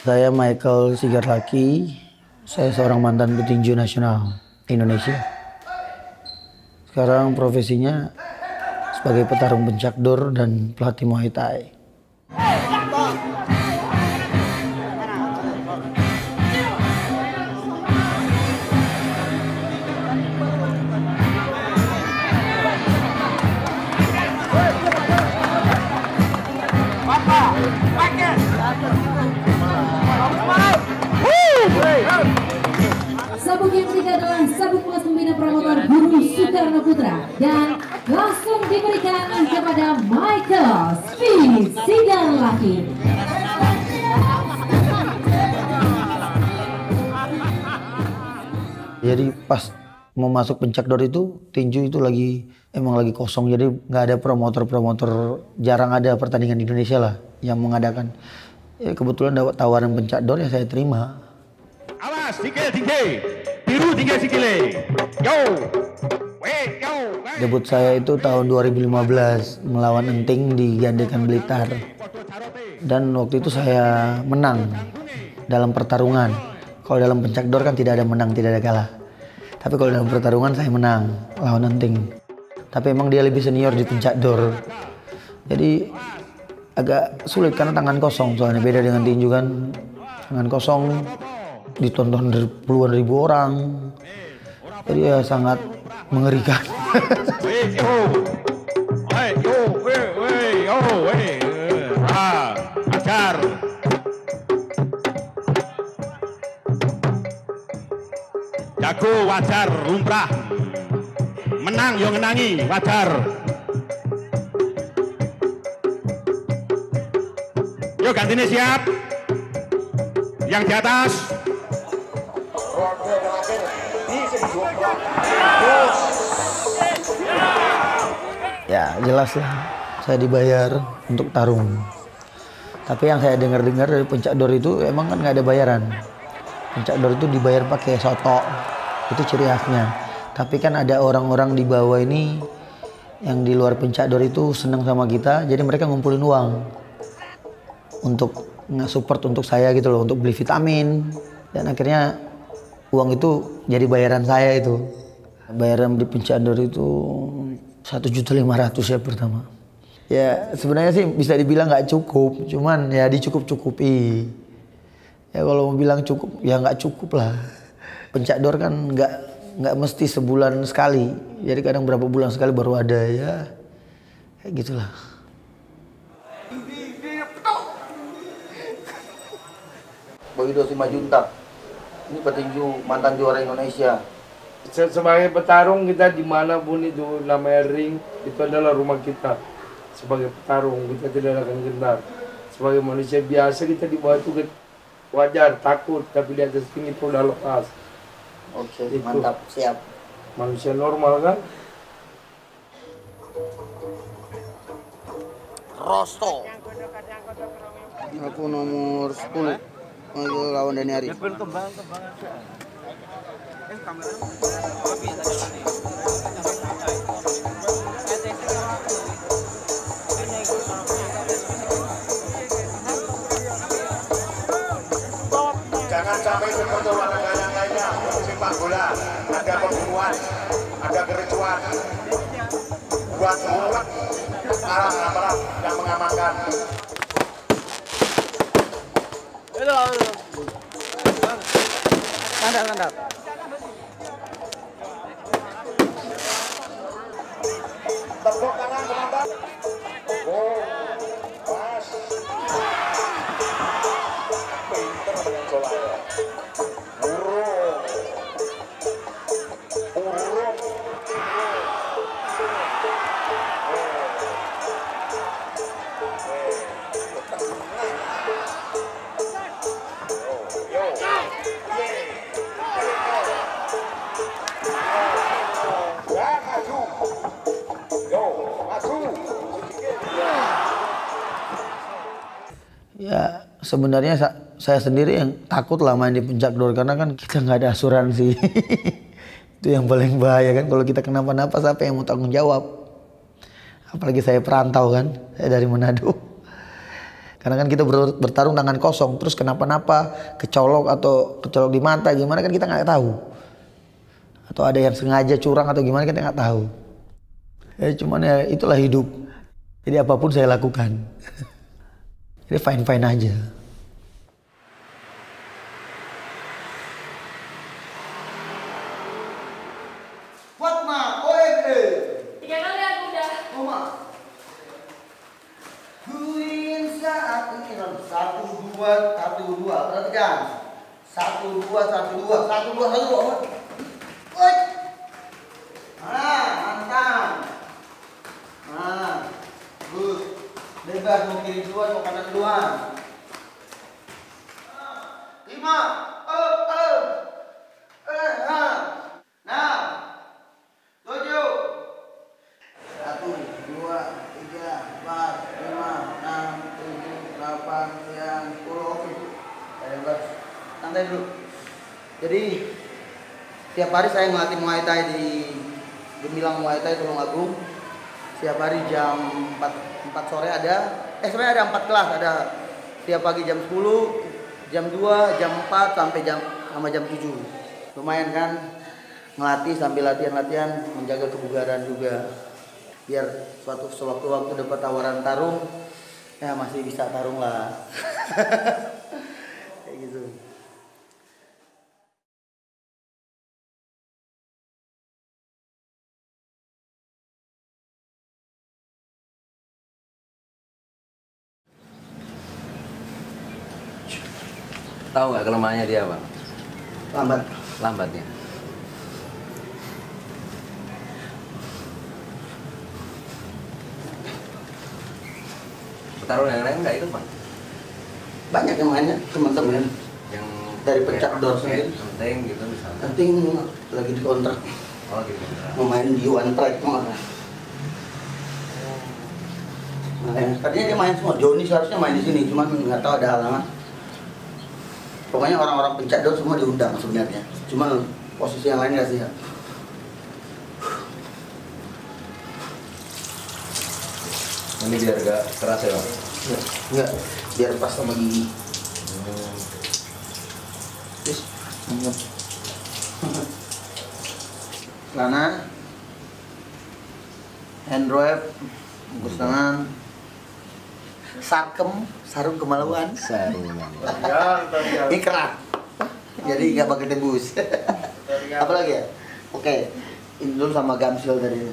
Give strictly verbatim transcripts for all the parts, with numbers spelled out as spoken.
Saya Michael Sigarlaki, saya seorang mantan petinju nasional Indonesia. Sekarang profesinya sebagai petarung pencakdor dan pelatih Muay Thai. Sabuk yang ketiga adalah sabuk kelas pembina promotor Guru Soekarno Putra dan langsung diberikan kepada Michael Sigarlaki. Jadi pas mau masuk pencakdor itu tinju itu lagi emang lagi kosong, jadi nggak ada promotor-promotor, jarang ada pertandingan di Indonesia lah yang mengadakan. Ya, kebetulan dapat tawaran pencakdor ya saya terima. Awas, sikil tinggi, biru tinggi sikile. Yo, wait, yo. Debut saya itu tahun dua ribu lima belas melawan Enting di Gandekan Blitar. Dan waktu itu saya menang dalam pertarungan. Kalau dalam pencakdor kan tidak ada menang, tidak ada kalah. Tapi kalau dalam pertarungan saya menang lawan Enting. Tapi emang dia lebih senior di pencakdor. Jadi agak sulit karena tangan kosong, soalnya beda dengan tinju kan. Tangan kosong ditonton puluhan ribu orang. Jadi ya sangat mengerikan. Ajar. Jago wajar, lumrah. Menang yo ngenangi, wajar. Yuk gantinya siap. Yang di atas. Ya jelas lah, saya dibayar untuk tarung. Tapi yang saya dengar-dengar dari pencakdor itu emang kan nggak ada bayaran. Pencakdor itu dibayar pakai soto, itu ciri khasnya. Tapi kan ada orang-orang di bawah ini yang di luar pencakdor itu senang sama kita, jadi mereka ngumpulin uang untuk nge-support untuk saya gitu loh, untuk beli vitamin. Dan akhirnya uang itu jadi bayaran saya itu. Bayaran di pencakdor itu satu juta lima ratus ya pertama. Ya sebenarnya sih bisa dibilang nggak cukup, cuman ya dicukup-cukupi. Ya kalau mau bilang cukup ya nggak cukup lah. Pencakdor kan nggak nggak mesti sebulan sekali. Jadi kadang berapa bulan sekali baru ada ya. Kayak gitulah. Boydo Simajuntak, ini petinju mantan juara Indonesia. Sebagai petarung kita dimanapun itu namanya ring, itu adalah rumah kita. Sebagai petarung kita tidak akan gentar. Sebagai manusia biasa kita di bawah itu wajar, takut, tapi di atas tinggi itu udah lepas. Oke, itu. mantap, siap. Manusia normal kan? Rosto. Aku nomor sepuluh. Mau lawan Dani Ari. Jangan sampai seperti olahraga yang lainnya, sepak bola, ada pembunuhan, ada kericuan, buat mulut, aparat-aparat yang mengamankan. Kandap, kandap. Tepuk tangan penonton. Oh, pas. Pinter dengan Solaya. Burung. Burung. Ya sebenarnya saya sendiri yang takut lah main di pencakdor karena kan kita nggak ada asuransi. Itu yang paling bahaya kan, kalau kita kenapa-napa siapa yang mau tanggung jawab? Apalagi saya perantau kan, saya dari Manado. Karena kan kita ber- bertarung tangan kosong, terus kenapa-napa, kecolok atau kecolok di mata gimana kan kita nggak tahu. Atau ada yang sengaja curang atau gimana kita nggak tahu. Ya cuman ya itulah hidup. Jadi apapun saya lakukan. Jadi fine-fine aja. Fatma, O M E. Tiga kali aku udah. Oma. Duin saat ini satu dua satu dua perhatikan satu dua satu dua satu dua satu dua. Woi. Ah, mantap. Ah, good. Bebas mau kiri duluan mau kanan duluan. Lima. Oh, oh. Eh, ah. Nah. Tujuh. Satu, dua, tiga, empat, lima, enam, tujuh, delapan, sembilan, sepuluh. Oke. Saya buat santai dulu. Jadi tiap hari saya ngelatih Muay Thai di Gemilang Muay Thai Tulungagung. Setiap hari jam empat, empat sore ada. Eh sebenarnya ada empat kelas, ada tiap pagi jam sepuluh, jam dua, jam empat sampai jam sama jam tujuh. Lumayan kan? Ngelatih sambil latihan-latihan, menjaga kebugaran juga. Biar suatu sewaktu-waktu dapat tawaran tarung, ya masih bisa tarung lah. Kayak gitu. Tahu nggak kelemahannya dia, Bang? Lambat. Lambatnya. Petarung yang lain nggak ikut, Bang? Banyak yang mainnya, teman-teman. Yang Dari pencak dor sendiri. penting gitu misalnya. Penting lagi di kontrak. Oh gitu. Mau main di one track malah. Nah, tadinya dia main semua. Joni seharusnya main di sini, cuman nggak tahu ada halangan. Pokoknya orang-orang pencak dor semua diundang sebenarnya. Cuma posisi yang lain nggak siap. Ini biar agak keras ya, Bang? Enggak, enggak. Biar pas sama gigi. Terus, celana, hand wrap, bungkus tangan, sarkem, sarung kemaluan. Sarung. Ya, kita Ini kerak. Jadi nggak pakai tembus. Apa lagi ya? Oke, ini dulu sama gamsil tadi.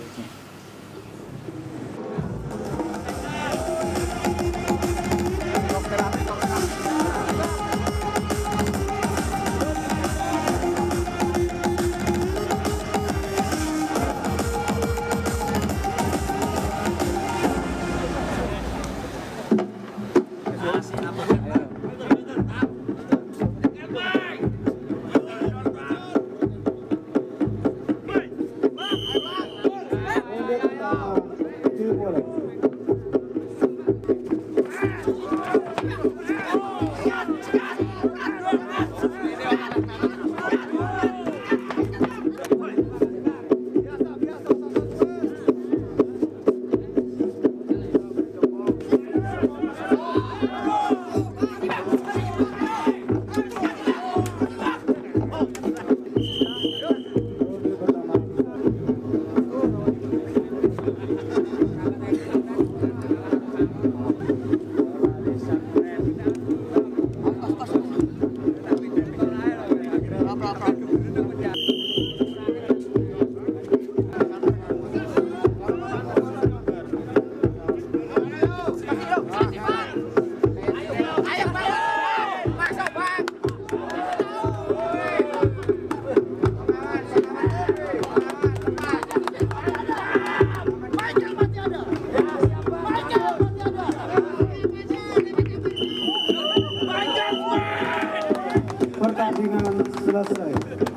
Pertandingan selesai.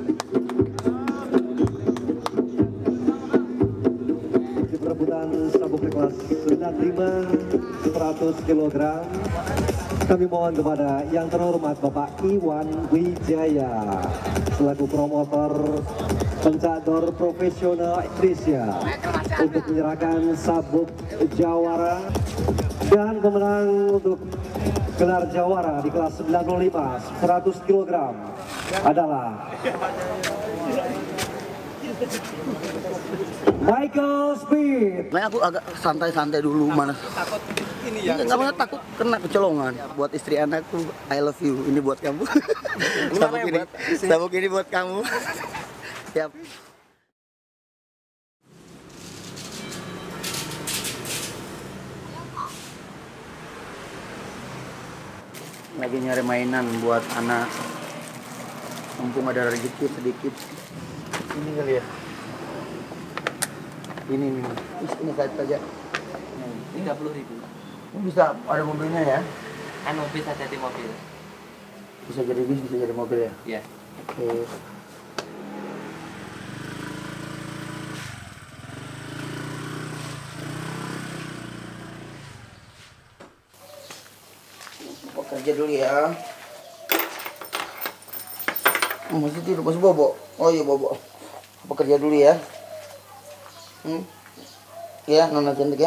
Di perebutan sabuk kelas sembilan puluh lima seratus kilogram, kami mohon kepada yang terhormat Bapak Iwan Wijaya selaku promotor pencador profesional Indonesia untuk menyerahkan sabuk jawara, dan pemenang untuk gelar jawara di kelas sembilan puluh lima seratus kilogram adalah Michael Speed. Nah, aku agak santai-santai dulu mana. Takut ini ya. Enggak pernah takut kena kecolongan. Buat istri anakku, I love you. Ini buat kamu. Sabuk ini, sabuk ini buat kamu. Siap. Lagi nyari mainan buat anak. Mumpung ada rezeki sedikit. Ini kali ya. Ini ini ini saja. tiga puluh ribu. Ini bisa ada mobilnya ya? Anu bisa jadi mobil. Bisa jadi bis, bisa jadi mobil ya? Iya. Oke. Bekerja dulu ya. Oh, masih tidur, masih bobo. Oh iya bobo. Bekerja dulu ya. Hmm. Ya, nona cantik ya.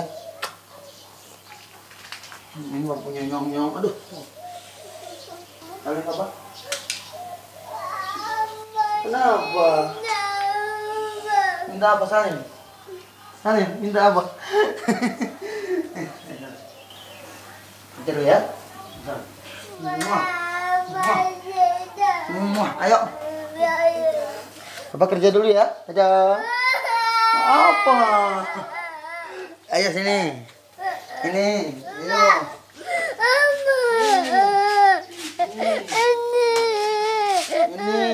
Ini baru punya nyong-nyong. Aduh. Kalian apa? Kenapa? Minta apa Salim? Salim, minta apa? Kerja dulu ya. Muah. Muah. Ayo. Papa kerja dulu ya. Dadah. Apa? Ayo sini. Ini. Ayo. Ini.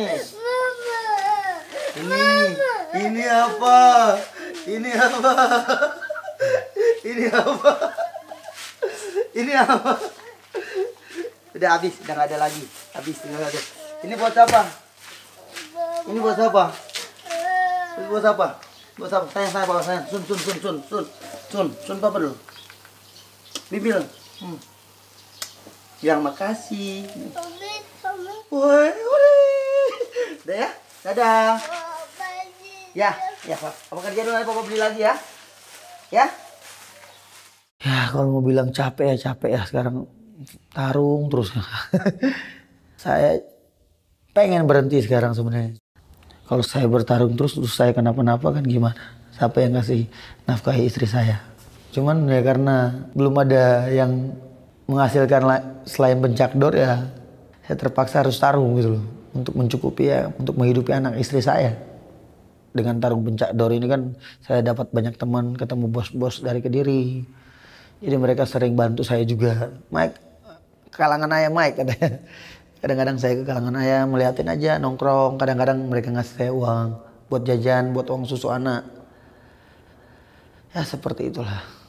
Ini. Ini apa? Ini apa? Ini apa? Ini apa? Udah habis, udah nggak ada lagi. Habis, tinggal ada. Ini buat siapa? Ini buat siapa? Ini buat siapa? Buat siapa? Sayang, sayang, bawa sayang. Sun, sun, sun, sun, sun, sun, sun papa dulu. Bibil. Hmm. Bilang makasih. Woi, woi. Udah ya? Dadah. Ya, ya Pak. Papa kerja dulu, nanti Papa beli lagi ya. Ya? Ya, kalau mau bilang capek ya capek ya. Sekarang tarung terus. Saya pengen berhenti sekarang sebenarnya. Kalau saya bertarung terus, terus saya kenapa-napa kan gimana? Siapa yang ngasih nafkahi istri saya? Cuman ya karena belum ada yang menghasilkan selain pencakdor ya, saya terpaksa harus tarung gitu loh. Untuk mencukupi ya, untuk menghidupi anak istri saya. Dengan tarung pencakdor ini kan saya dapat banyak teman, ketemu bos-bos dari Kediri. Jadi mereka sering bantu saya juga. Mike, kalangan ayah Mike katanya. Kadang-kadang saya ke kalangan ayah melihatin aja nongkrong. Kadang-kadang mereka ngasih saya uang buat jajan, buat uang susu anak. Ya seperti itulah.